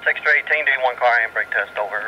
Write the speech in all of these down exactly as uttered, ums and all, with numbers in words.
Sector eighteen, do one car handbrake test over.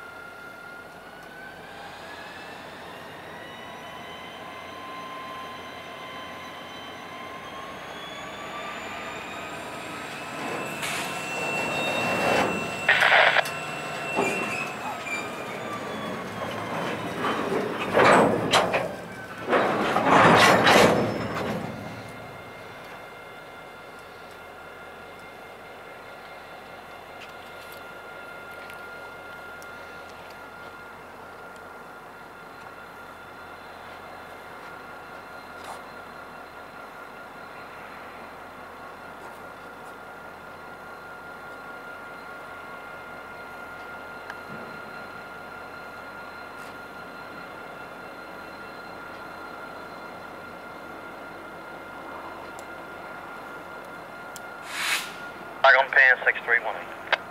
Back on pan six three one eight.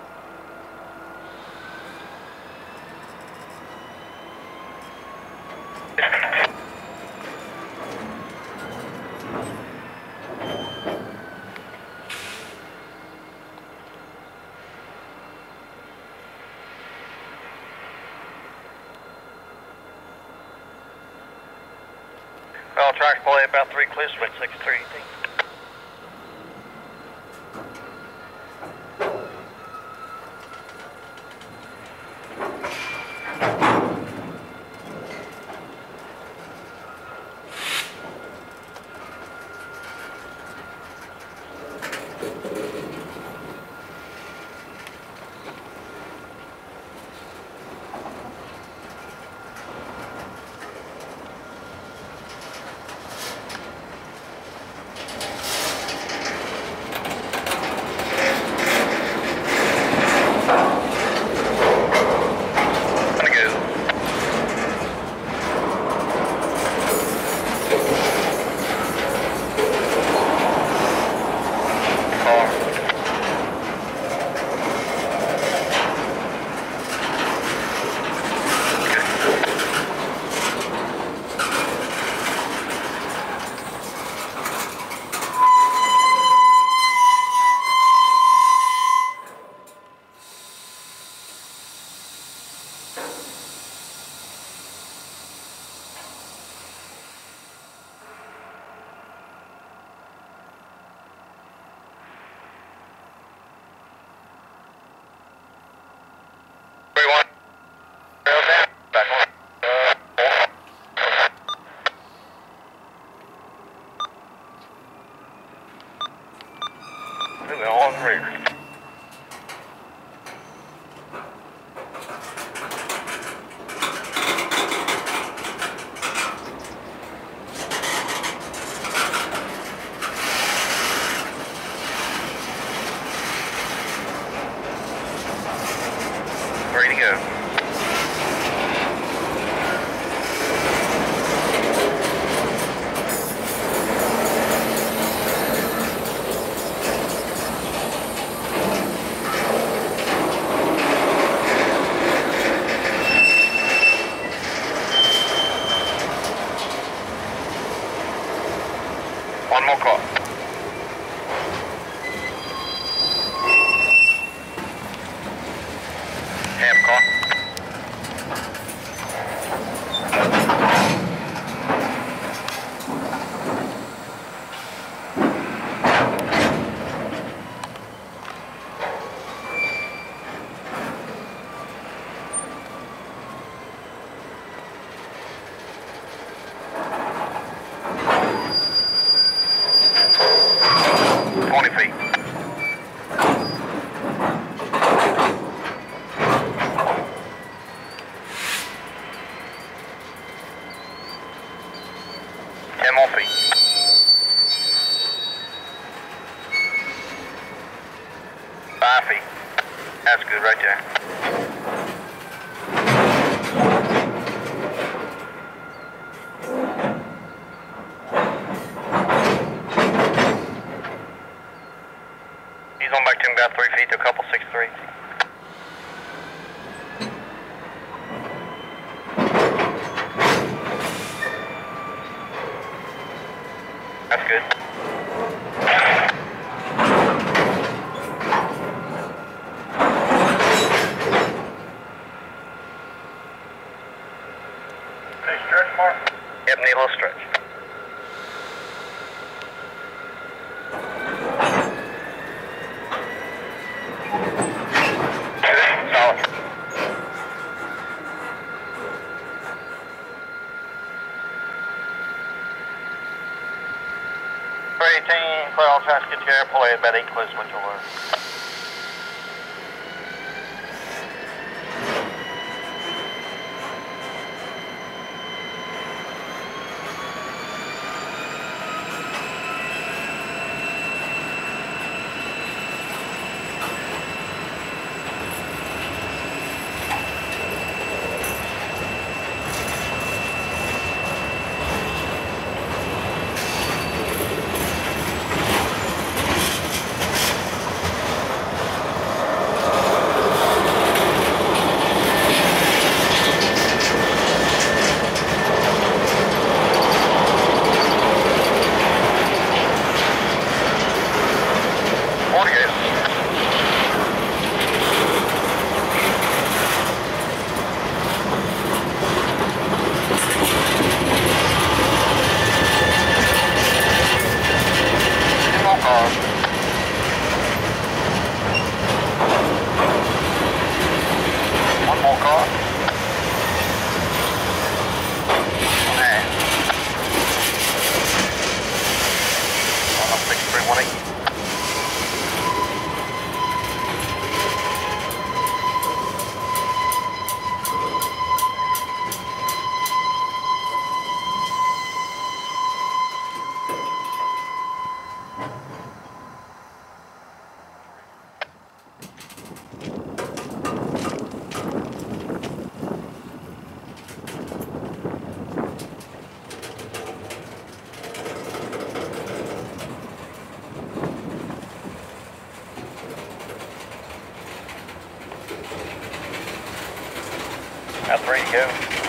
Well, track play about three clear switch six three eighteen. Ready to go. One more call. Half car. twenty feet. ten more feet. Five feet. That's good right there. He's on back to him about three feet to a couple six three. That's good. Hey, stretch mark? Yep, need a little stretch. Good, solid. three eighteen, clear all traffic, get your air, pull ahead about eight close what you'll learn. About three to go.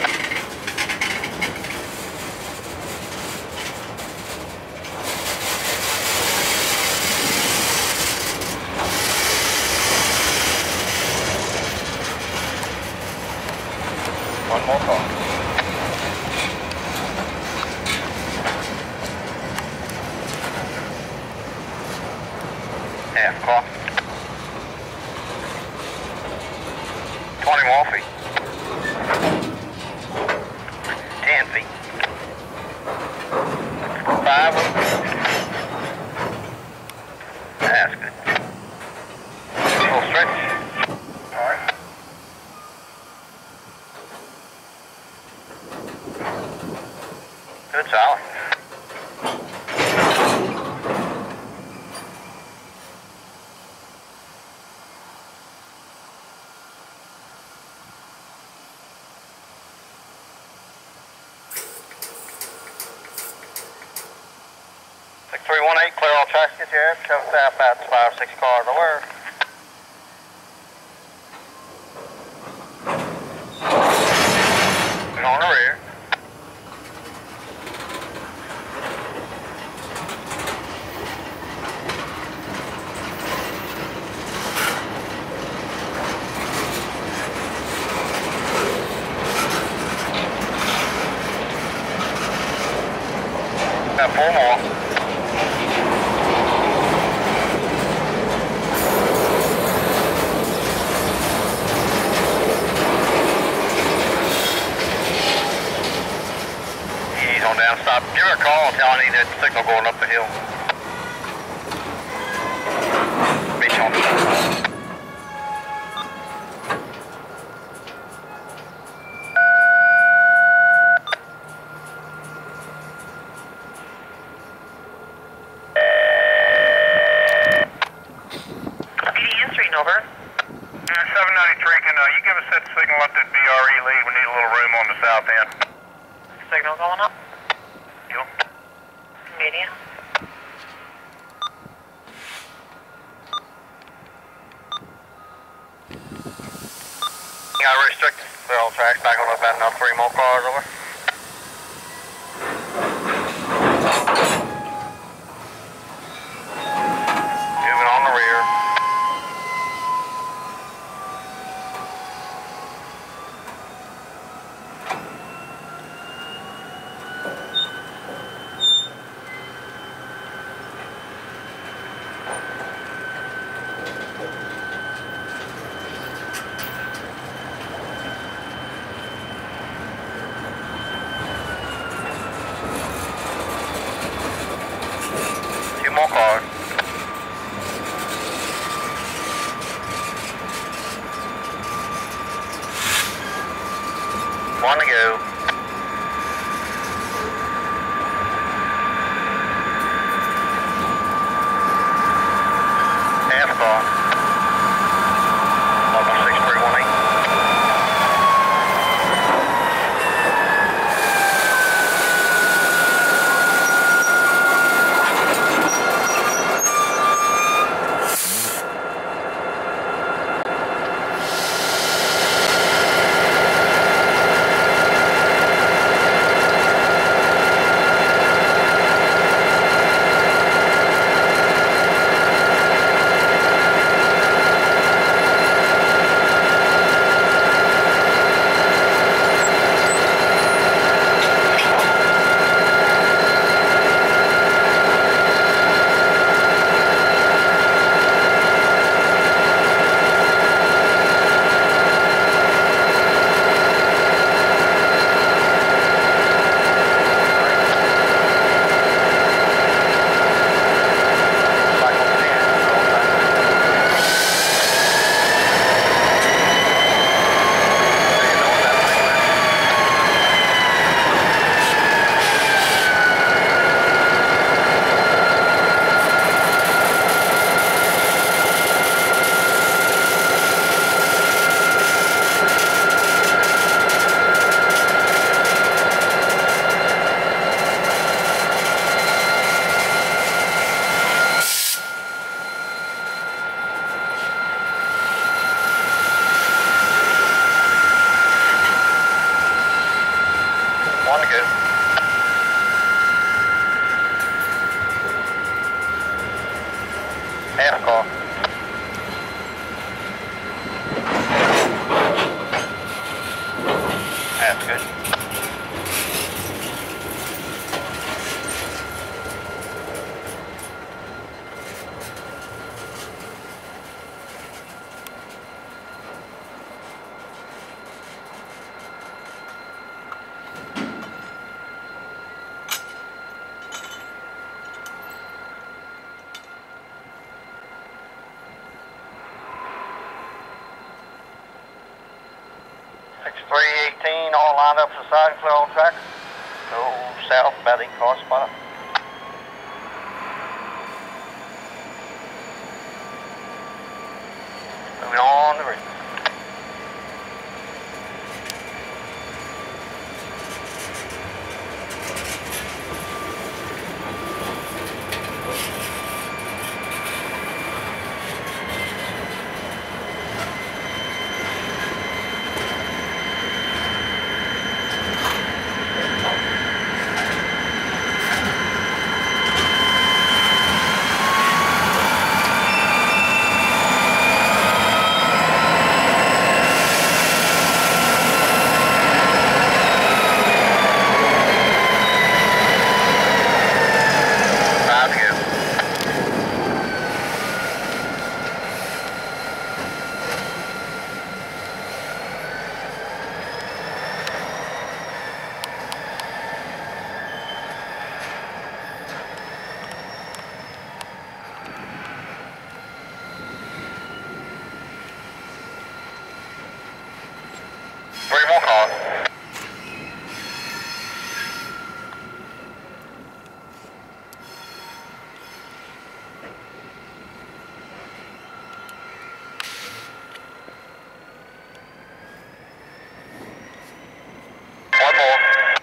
One more call. Half clock. twenty more feet. ten feet. Five. That's good. Full stretch. All right. Good solid. six three one eight, clear all traffic, get your air, cover southbound, five six cars aware. And on the rear. Got four more. On down, stop. Give her a call and tell her I need that signal going up the hill. Meet you on the side. D D three, over. Uh, seven ninety-three, can uh, you give us that signal up that V R E lead? We need a little room on the south end. Signal going up. You? Medium. You got restricted. Clear all tracks back on up and up. Three more cars over. Moving on the rear. One to go. Half car. Level six three one eight. One to go. Half car. That's good. six three eighteen, all lined up to the side and clear on track. Go south about eight car spot. Moving on the ridge. Three more cars. One more.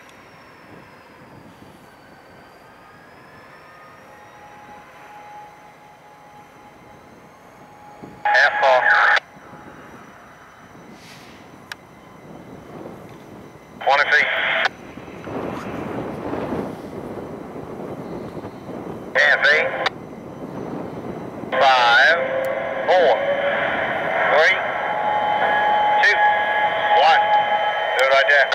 Half car. twenty feet. ten feet. Five, four, three, two, one. Do it right there.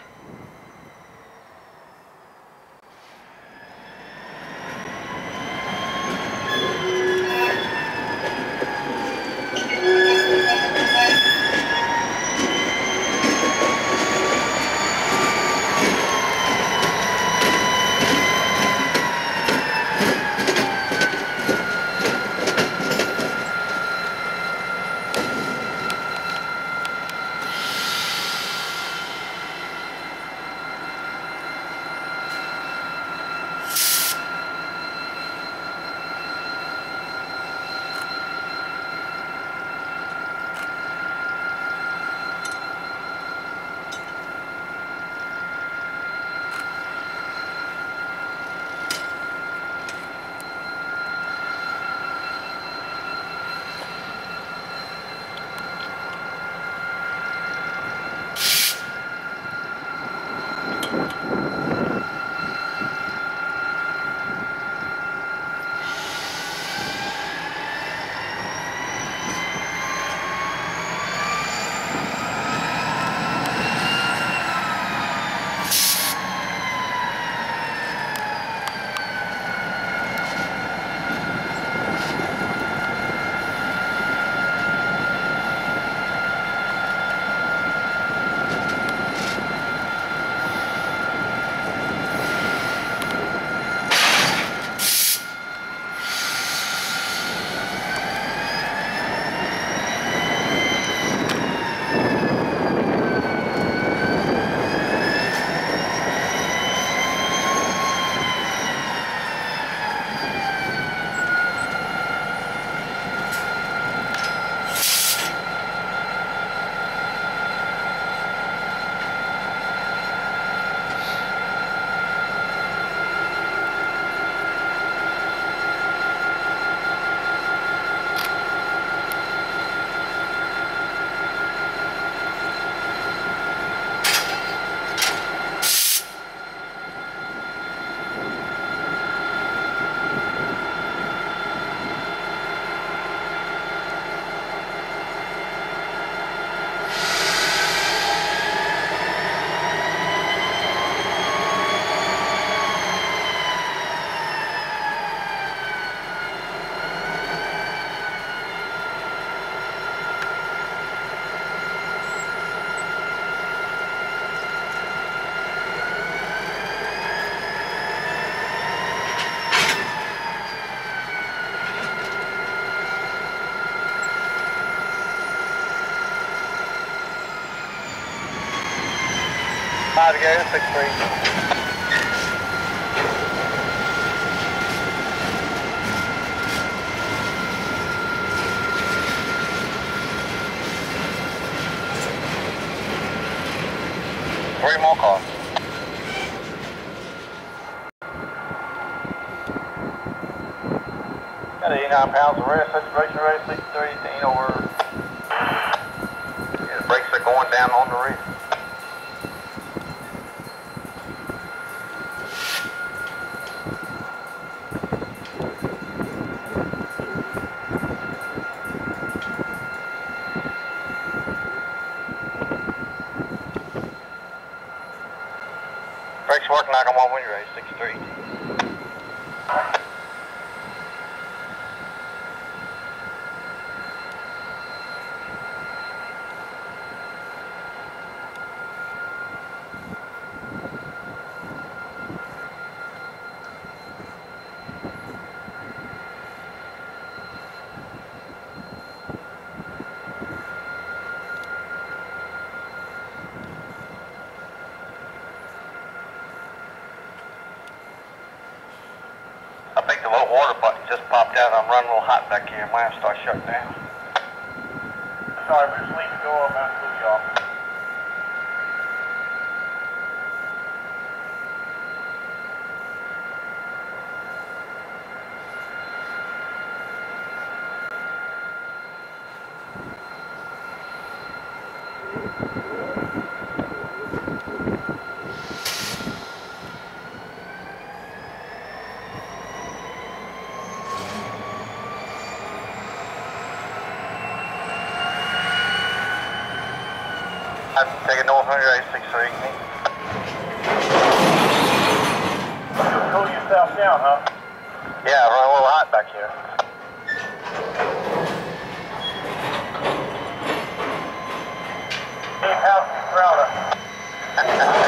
Five to go, six three. Three more cars. Got eighty-nine pounds of rest, saturation rate sixty-three, eighteen over. Yeah, the brakes are going down on the rear. Brakes working like I'm on wind race, sixty-three. I think the low water button just popped out. I'm running a little hot back here. Might have to start shutting down. Sorry, but just leave the door open. I'll cool you off. I'm taking North one hundred eighty-six three. You'll cool yourself down, huh? Yeah, running a little hot back here. Eight houses proud of.